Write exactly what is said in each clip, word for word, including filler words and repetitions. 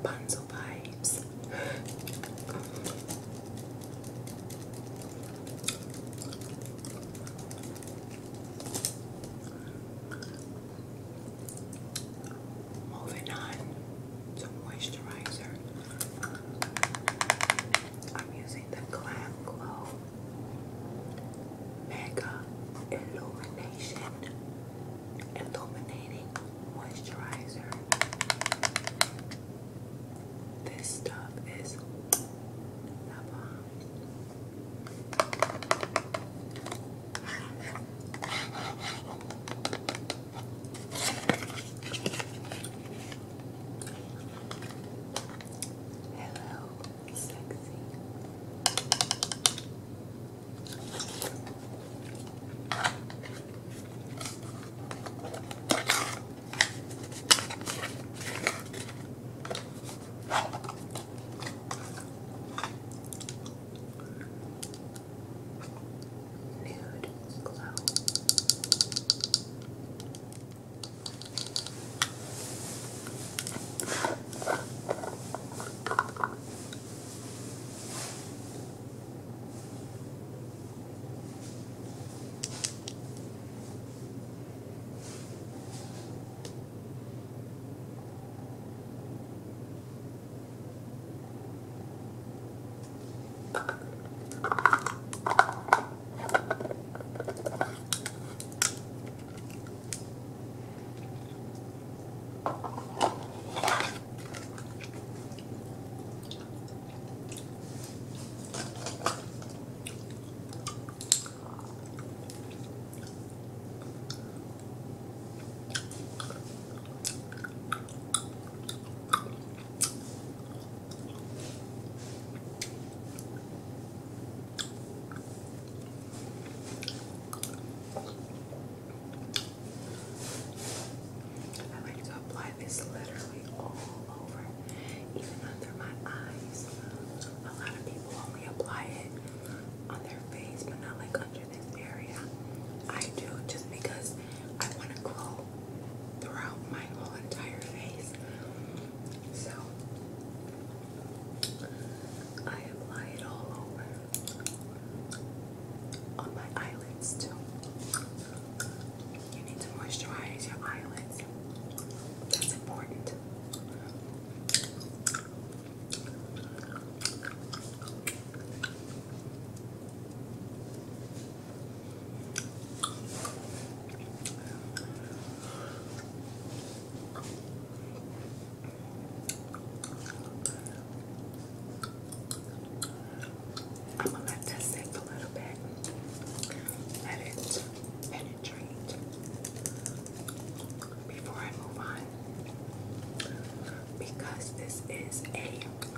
Rapunzel vibes. Moving on to moisturizer. I'm using the Glam Glow Mega Illumination Illuminating Moisturizer. This stuff is the bomb. Hello, sexy. Nude glow. I like to apply this literally all over, even under my eyes. A lot of people only apply it on their face, but not like under this area. I do, just because I want to glow throughout my whole entire face. So I apply it all over on my eyelids too. You need to moisturize your eyelids. That's important. I'm gonna let that sit a little bit. Let it penetrate before I move on. Because this is a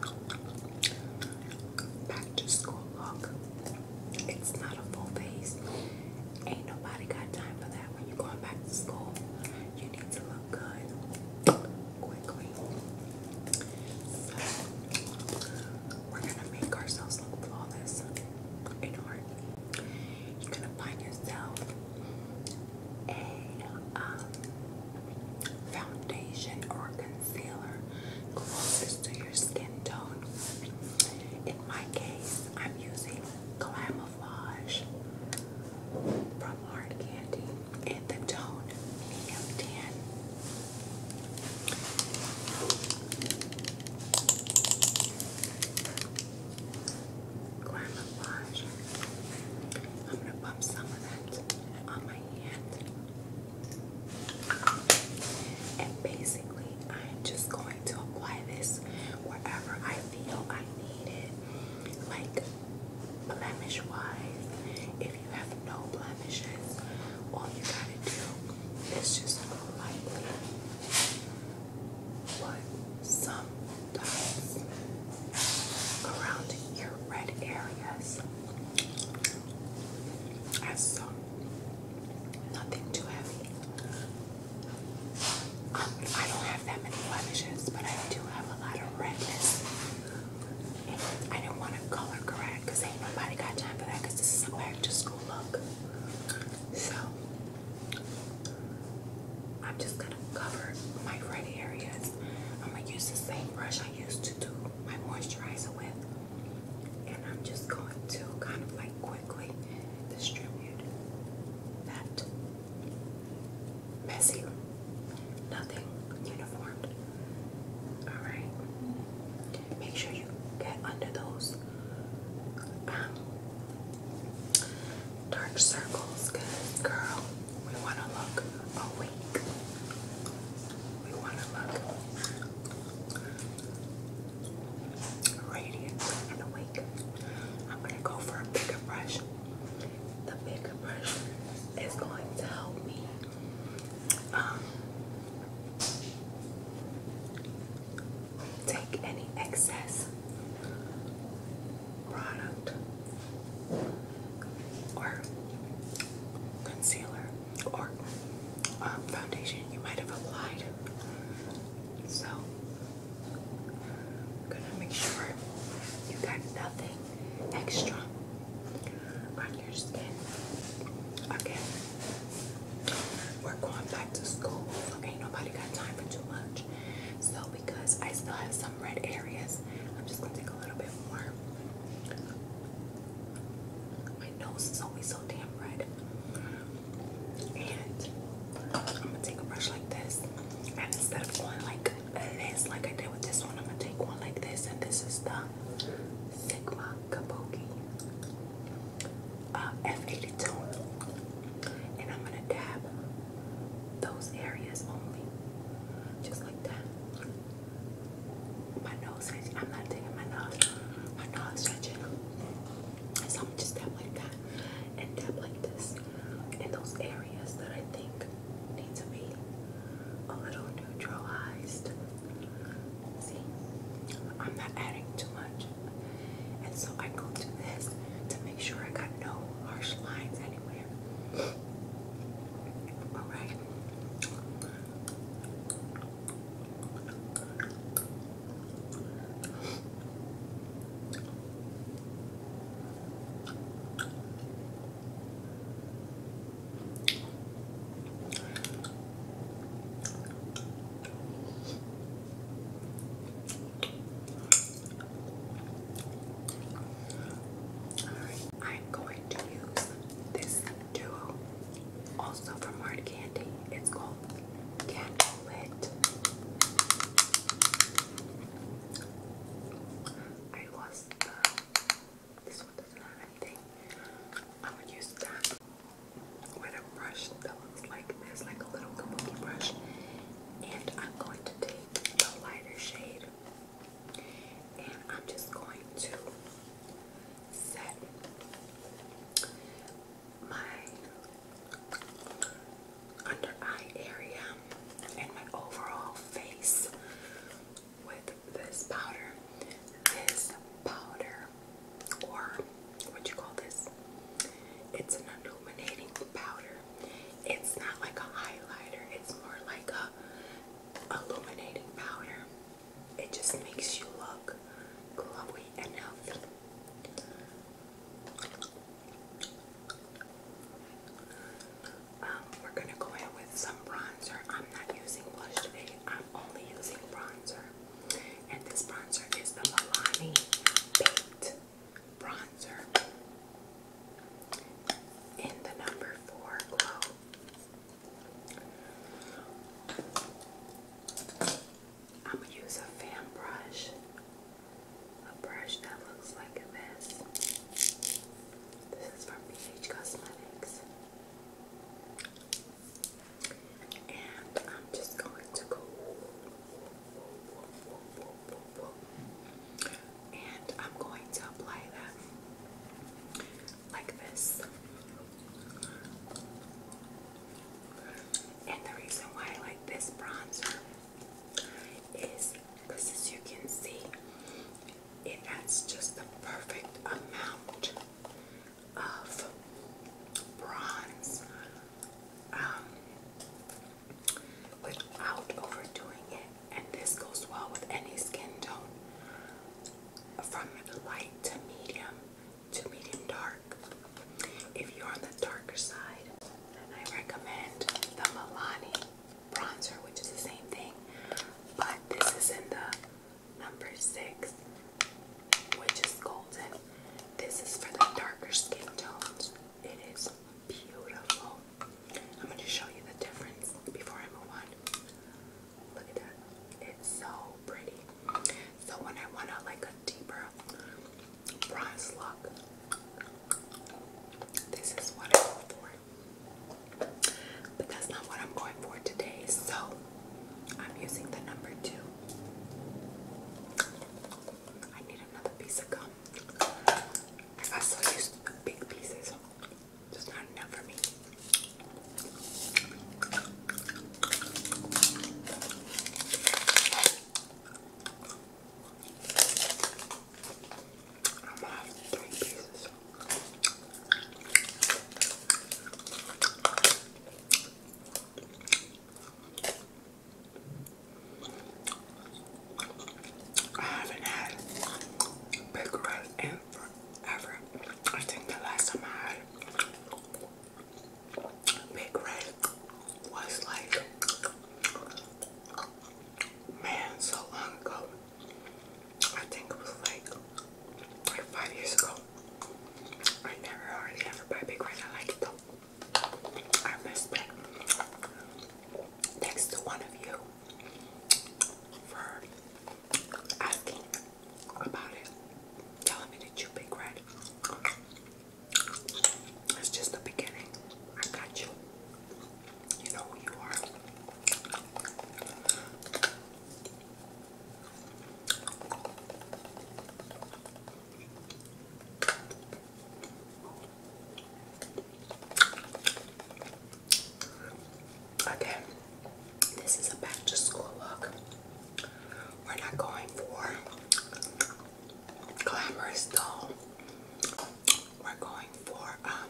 back to school look. It's not a full face. Ain't nobody got time for that when you're going back to school. You need to look good quickly. So we're gonna make ourselves look flawless in art. You're gonna find yourself a um, foundation or concealer closest to your skin tone. In my case, I'm using Camouflage from Hard Candy in the tone medium tan. Camouflage. I'm gonna bump some of that on my hand. And basically, I'm just going to apply this wherever I feel I need it. brush I used to do my moisturizer with. And I'm just going to kind of like quickly distribute that messy, nothing uniformed. Alright. Make sure you get under those um, dark circles, because girl, we want to look awake. We want to look radiant and awake. I'm going to go for a bigger brush. The bigger brush is going to help me um, take any excess product or concealer or um, foundation you might have applied. So I'm gonna make sure you got nothing extra on your skin. Again, we're going back to school, so ain't nobody got time for too much. So because I still have some red areas, I'm just gonna take a little bit more. My nose is always so damn red. And I'm gonna take a brush like this, and instead of going like this, like I did with this one, I'm gonna take one like this, and this is the Sigma Kabuki uh, F eighty-two, and I'm gonna dab those areas only, just like that. My nose, I'm not taking my nose, my nose stretching, so I'm just dab like that, and dab like this in those areas that I think need to be a little neutralized. See, I'm not adding too much, and so I go to this to make sure I got no harsh lines anywhere. All right. I'm going to use this duo, also from Hard Candy. It's called Candlelit. I lost the, this one doesn't have anything. I'm going to use that with a brush that looks like this, like a little kabuki brush. And I'm going to take the lighter shade, and I'm just going to set my under eye area and my overall face with this powder. This powder, or what you call this, it's an illuminating powder. It's not like a highlighter, it's more like a illuminating powder. It just makes you look glowy and healthy. Um, we're gonna go in with some bronzer. I'm not using blush today. I'm only using bronzer. And this bronzer is the Milani Baked Bronzer in the number four glow. I'm gonna use a fan brush number six, which is golden. This is for the darker skin tones. It is beautiful. I'm going to show you the difference before I move on. Look at that. It's so pretty. So when I want a, like a deeper bronze look, this is what I go for. But that's not what I'm going for today. So I'm using the number two. I need another piece of gum. I so used to the big pieces. Just not enough for me. I'm gonna have three pieces. I haven't had Big Red in forever. I think the last time I had Big Red was like, man, so long ago. I think it was like, like five years ago. I never hardly ever buy Big Red. I like it though. I missed it. Thanks to one of you for asking about it, telling me to chew Big Red. It's just the beginning. I got you. You know who you are. Again, this is a back to school look. We're not going for glamorous doll. We're going for um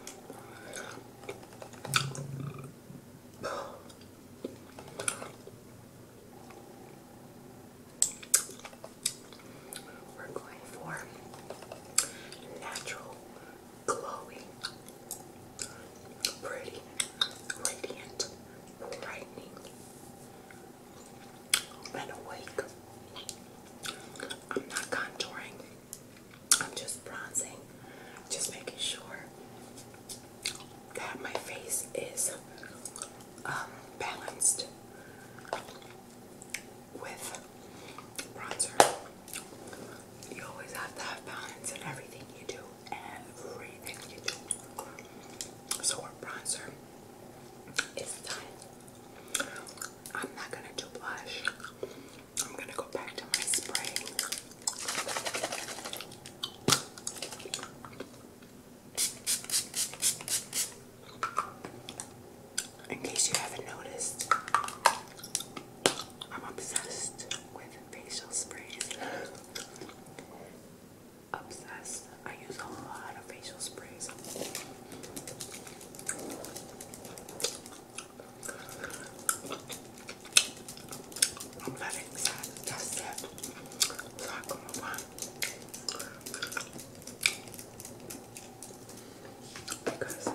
we're going for natural, glowing, pretty, radiant, brightening, and awake. I'm not contouring. I'm just bronzing. Just making sure that my face is um, balanced with bronzer. You always have to have balance in everything you do. Everything you do. So our bronzer is done. I'm not gonna do blush. I'm gonna go back to my spray. In case you haven't noticed, I'm obsessed with facial sprays. Obsessed. I use a lot of facial sprays. I'm letting that test it so I can move on. Because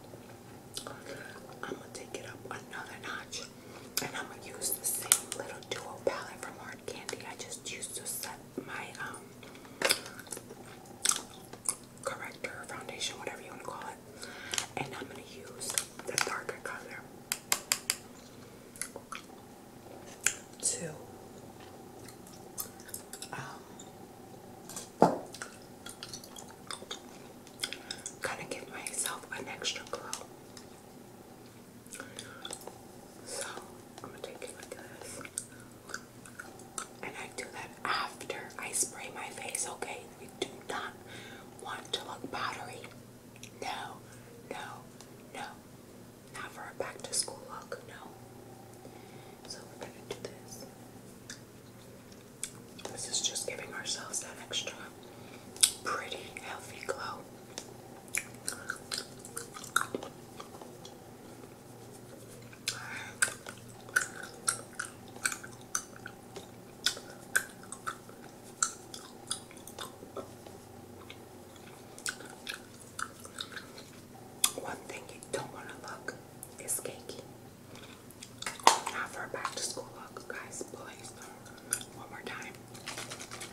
I'm gonna take it up another notch, and I'm gonna use the same little duo palette from Hard Candy. I just used to set my um corrector, foundation, whatever you want to call it, and I'm gonna use the darker color to um kind of give myself an extra glow. So I'm gonna take it like this, and I do that after I spray my face. Okay, we do not want to look powdery. No, no, no, not for a back to school look. No. So we're gonna do this. This is just giving ourselves that extra pretty, healthy glow. One thing you don't want to look is cakey. Not for a back to school look, guys. Please don't. One more time.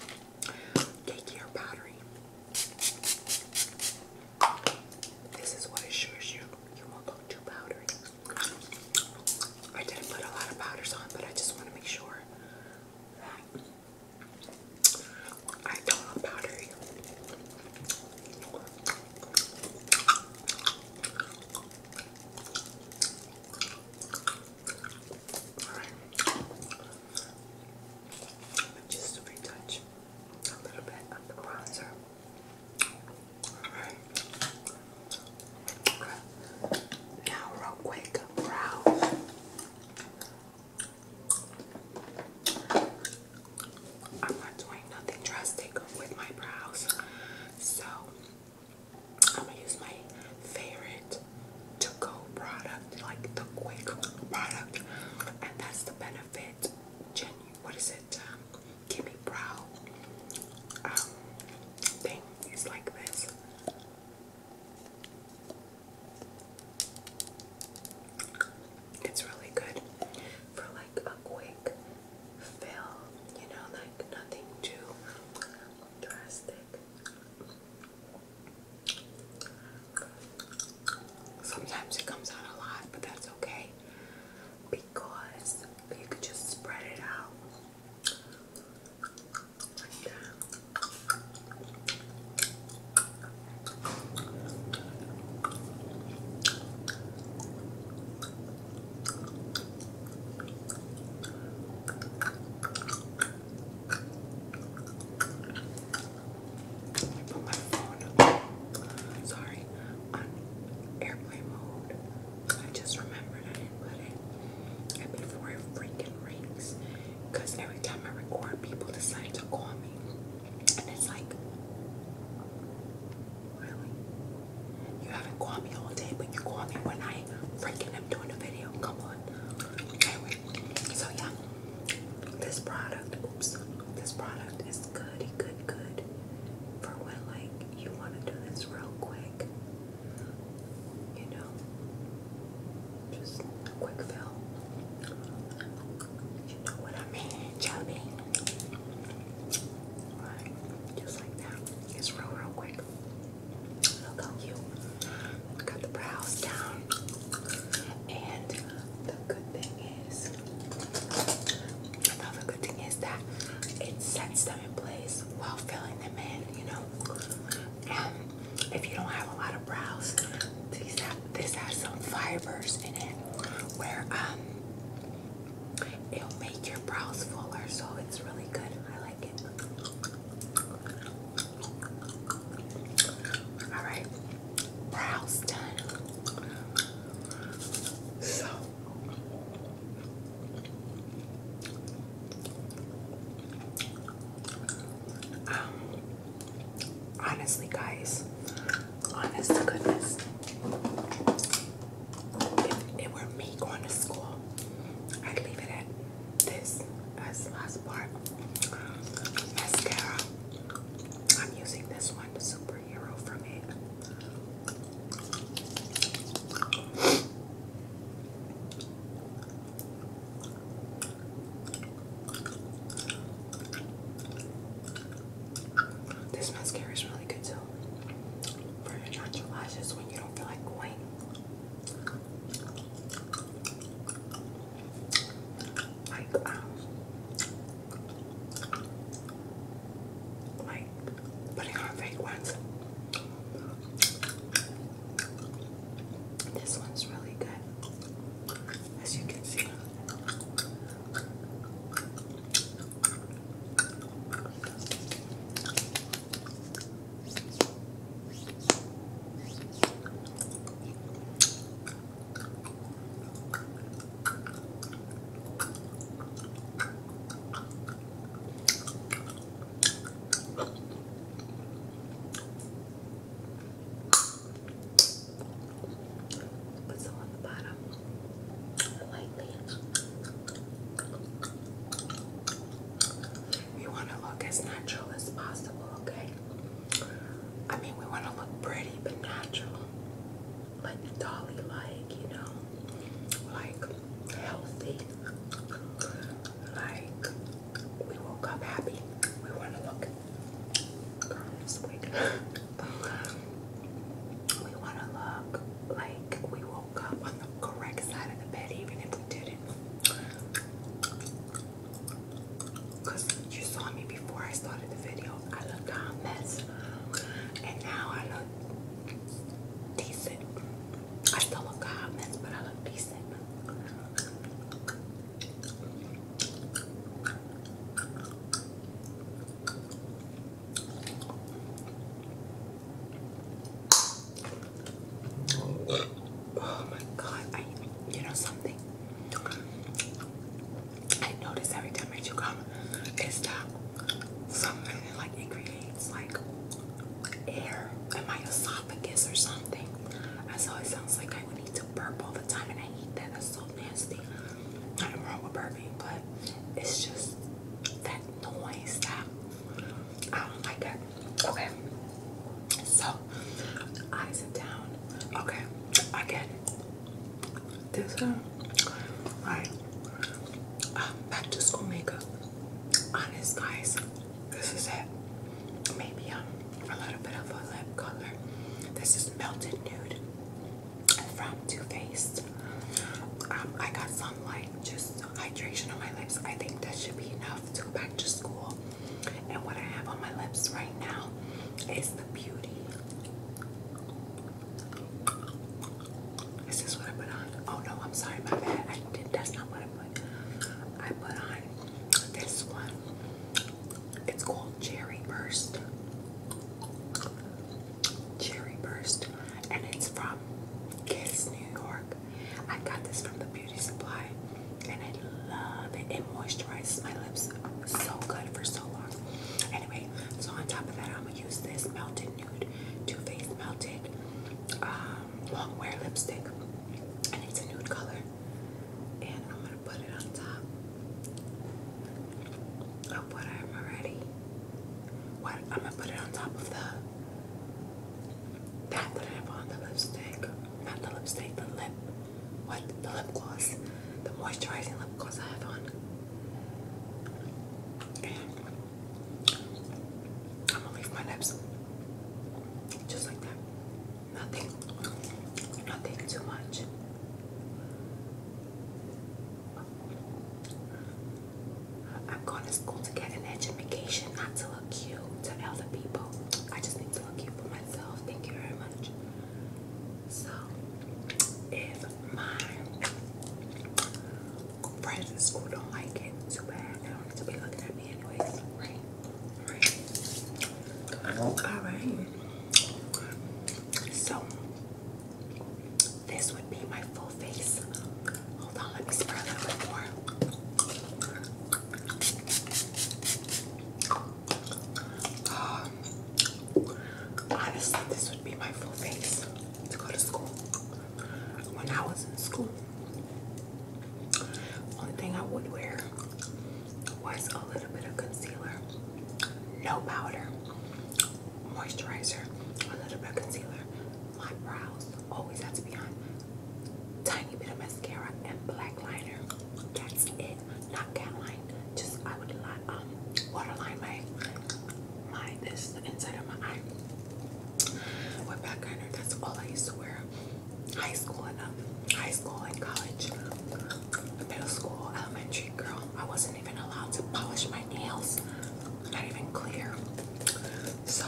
drastic with my brows. So I'm gonna use my favorite to-go product, like the quick product, and that's the Benefit Genu. What is it? Um, Gimme Brow um, thing. It's like this. It's really good for like a quick fill, you know, like nothing too drastic. Sometimes it comes out a lot, but that's okay because you could just spread it out like that. Put my phone, sorry, on airplane mode. I just remembered I didn't put it, and before it freaking rings, because every time I record, people decide to call me, and it's like, really? You haven't called me all day, but you call me when I freaking am doing a video. Come on. Anyway, so yeah, this product, oops, this product is goody, good, good for when like you want to do this real quick. You know, just a quick fill. You know what I mean, Jelly. Right, just like that. It's real, real quick. Look how cute. Got the brows down. And the good thing is, another good thing is that it sets them in place while filling them in, you know. And if you don't have a lot of brows, these have, this has some fibers in it where um it'll make your brows fuller, so it's really good. I like it. Alright, brows done. So um honestly guys, honest to goodness, if it were me going to school, I'd leave it at this as the last part. Mascara. I'm using this one, the Superhero from it. This mascara is really good too for your natural lashes when you don't feel like going. Like um like putting on fake ones. This one's really good, as you can see. Put some on the bottom, lightly. We want to look as natural as possible, okay? I mean, we want to look pretty but natural, like Dolly-like, you know, like healthy, like we woke up happy. We want to look, girl, this wig. We want to look like we woke up on the correct side of the bed, even if we didn't. Because you saw me before I started the video. I looked a hot mess. And now I look decent. I still look a hot mess, but I look decent. Oh my god, I, you know something? I notice every time I chew gum is that something like it Okay, so I sit down. Okay, again, this is my um, back to school makeup. Honest, guys, this is it. Maybe um a little bit of a lip color. This is Melted Nude from Too Faced. Um, I got some like just hydration on my lips. I think that should be enough to go back to school. And what I have on my lips right now is the Beauty. Is this what I put on? Oh no, I'm sorry, my bad. I did. That's not what I put. I put on this one. It's called Cherry Burst. Cherry Burst, and it's from Kiss, New York. I got this from the beauty supply, and I love it. It moisturizes my lips so good for so long. Anyway, so on top of that, I'm gonna use this Melted Nude Too Faced Melted um, long wear lipstick, and it's a nude color. And I'm gonna put it on top of what I'm already. What I'm gonna put it on top of the that that I have on the lipstick, not the lipstick, the lip. What the lip gloss, the moisturizing lip gloss I have on. And I'm gonna leave my lips just like that. Nothing, nothing too much. I'm going to school to get an education, not to look cute to other people. I just need to look cute for myself. Thank you very much. So, if my friends at school don't like it, too bad. They don't need to be looking at me anyways. Right? Right. Alright. So, this would be my full face. Hold on, let me spray a little bit more. Um, honestly, this would be my full face to go to school. When I was in school, only thing I would wear was a little bit of concealer, no powder, moisturizer, a little bit of concealer. My brows always have to be on, tiny bit of mascara and black liner. That's it. Not cat line. Just I would line, um waterline my my this the inside of my eye with black liner. That's all I used to wear. High school and up, high school and college, middle school, elementary, girl. I wasn't even allowed to polish my nails, not even clear. So,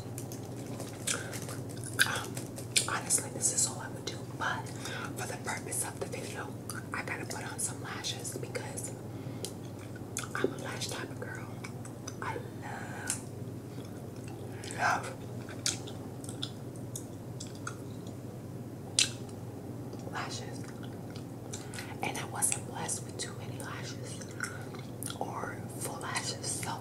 um, honestly, this is all I would do. But for the purpose of the video, I gotta put on some lashes because I'm a lash type of girl. I love, love. lashes, and I wasn't blessed with too many lashes or full lashes, so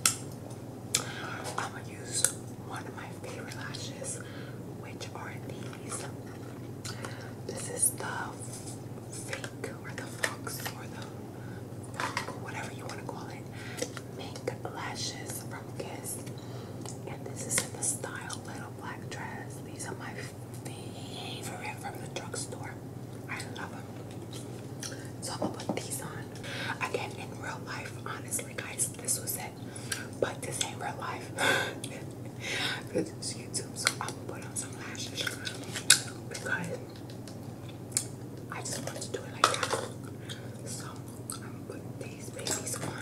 I'm gonna use one of my favorite lashes, which are these. This is the fake or the fox or the funk, whatever you want to call it, mink lashes from Kiss, and this is in the style Little Black Dress. These are my favorite from the drugstore. I love them. So I'm gonna put these on. Again, in real life, honestly, guys, this was it. But this ain't real life. This is YouTube, so I'm gonna put on some lashes because I just want to do it like that. So I'm gonna put these babies on.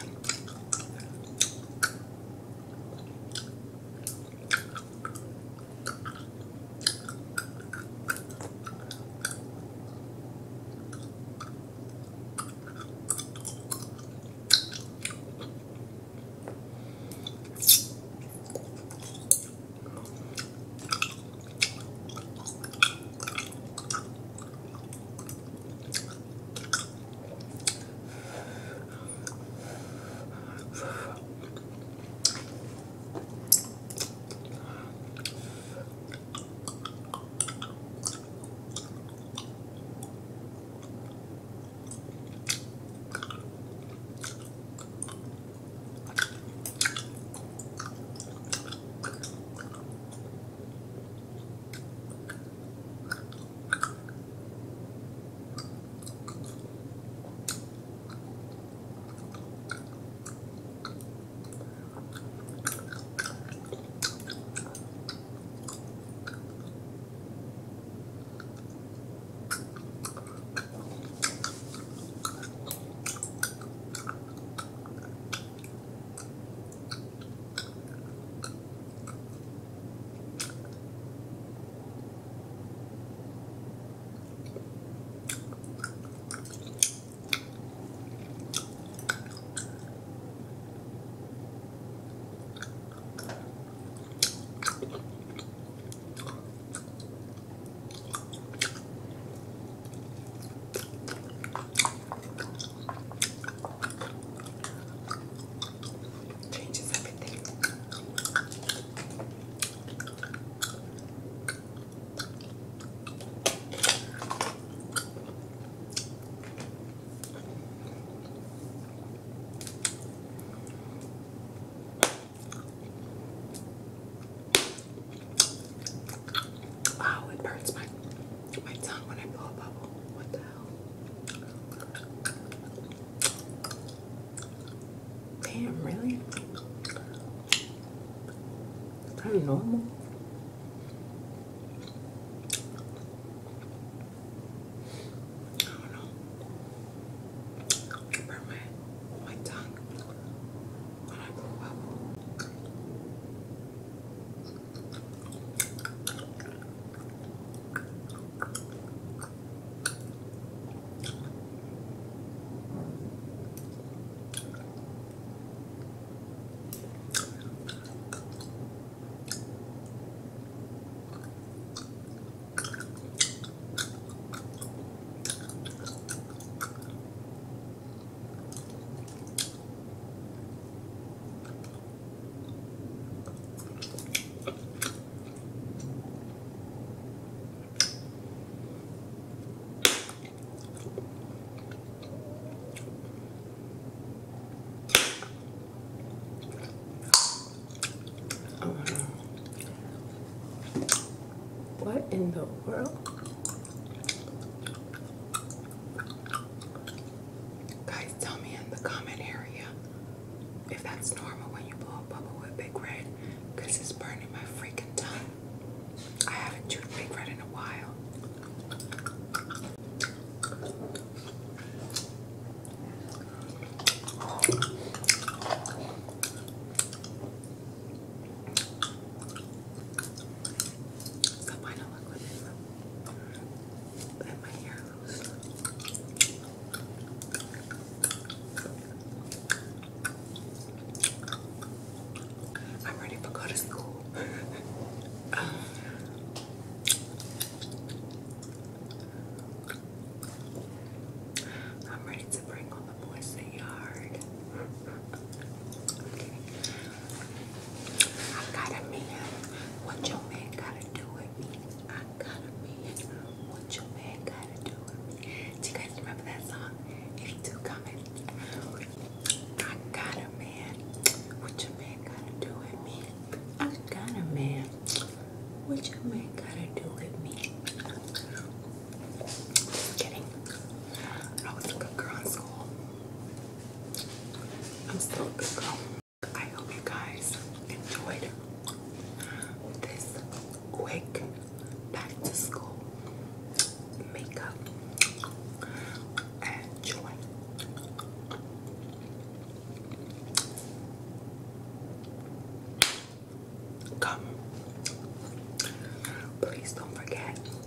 kind of normal. I don't know. I burn my, my tongue when I blew up. What in the world? Guys, tell me in the comment area if that's normal when you blow a bubble with Big Red, because it's burning my freaking tongue. I haven't chewed Big Red in a while. What your man gotta do with me? Just kidding. I was a good girl in school. I'm still a good girl. I hope you guys enjoyed this quick back to school makeup and joy. Come. Please don't forget